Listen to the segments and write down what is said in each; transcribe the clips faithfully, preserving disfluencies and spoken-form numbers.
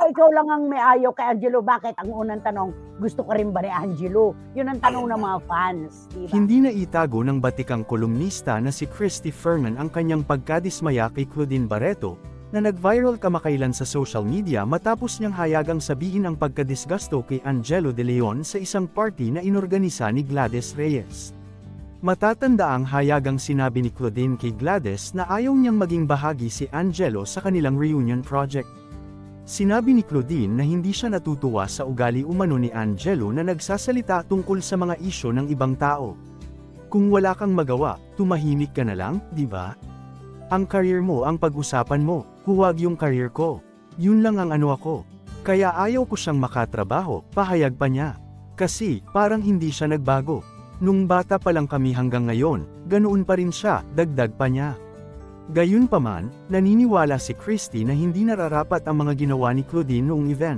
Ikaw, ikaw lang ang may ayaw kay Angelo. Bakit? Ang unang tanong, gusto ka rin ba ni Angelo? Yun ang tanong ng mga fans, diba? Hindi na itago ng batikang kolumnista na si Christy Fernan ang kanyang pagkadismaya kay Claudine Barreto, na nag-viral kamakailan sa social media matapos niyang hayagang sabihin ang pagkadisgusto kay Angelo De Leon sa isang party na inorganisa ni Gladys Reyes. Matatanda ang hayagang sinabi ni Claudine kay Gladys na ayaw niyang maging bahagi si Angelo sa kanilang reunion project. Sinabi ni Claudine na hindi siya natutuwa sa ugali umano ni Angelo na nagsasalita tungkol sa mga isyu ng ibang tao. Kung wala kang magawa, tumahimik ka na lang, di ba? Ang career mo ang pag-usapan mo, huwag yung career ko. Yun lang ang ano ako. Kaya ayaw ko siyang makatrabaho, pahayag pa niya. Kasi, parang hindi siya nagbago. Nung bata pa lang kami hanggang ngayon, ganoon pa rin siya, dagdag pa niya. Gayunpaman, naniniwala si Christy na hindi nararapat ang mga ginawa ni Claudine noong event.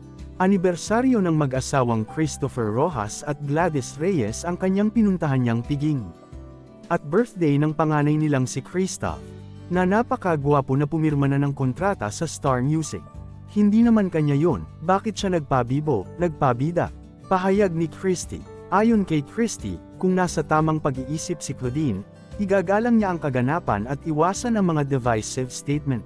Anibersaryo ng mag-asawang Christopher Rojas at Gladys Reyes ang kanyang pinuntahan niyang piging. At birthday ng panganay nilang si Christoph, na napakagwapo na pumirma na ng kontrata sa Star Music. Hindi naman kanya yon, bakit siya nagpabibo, nagpabida? Pahayag ni Christy. Ayon kay Christy, kung nasa tamang pag-iisip si Claudine, igagalang niya ang kaganapan at iwasan ang mga divisive statement.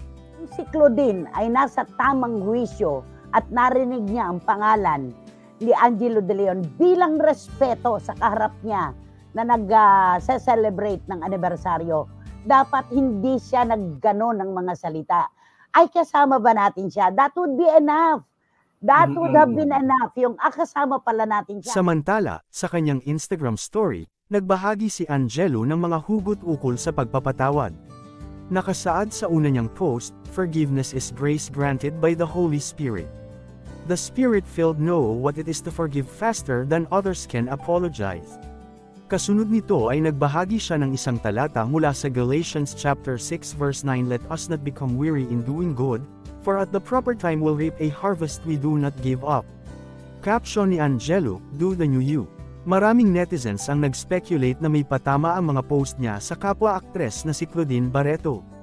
Si Claudine ay nasa tamang huwisyo at narinig niya ang pangalan ni Angelo De Leon bilang respeto sa kaharap niya na nag-celebrate uh, ng anibersaryo. Dapat hindi siya naggano ng mga salita. Ay, kasama ba natin siya? That would be enough. That would have been enough. Yung ah, kasama pala natin siya. Samantala, sa kanyang Instagram story, nagbahagi si Angelo ng mga hugot ukol sa pagpapatawad. Nakasaad sa una niyang post, "Forgiveness is grace granted by the Holy Spirit. The Spirit-filled know what it is to forgive faster than others can apologize." Kasunod nito ay nagbahagi siya ng isang talata mula sa Galatians chapter six verse nine, "Let us not become weary in doing good, for at the proper time we'll reap a harvest we do not give up." Caption ni Angelo, "Do the new you." Maraming netizens ang nag-speculate na may patama ang mga post niya sa kapwa aktres na si Claudine Barreto.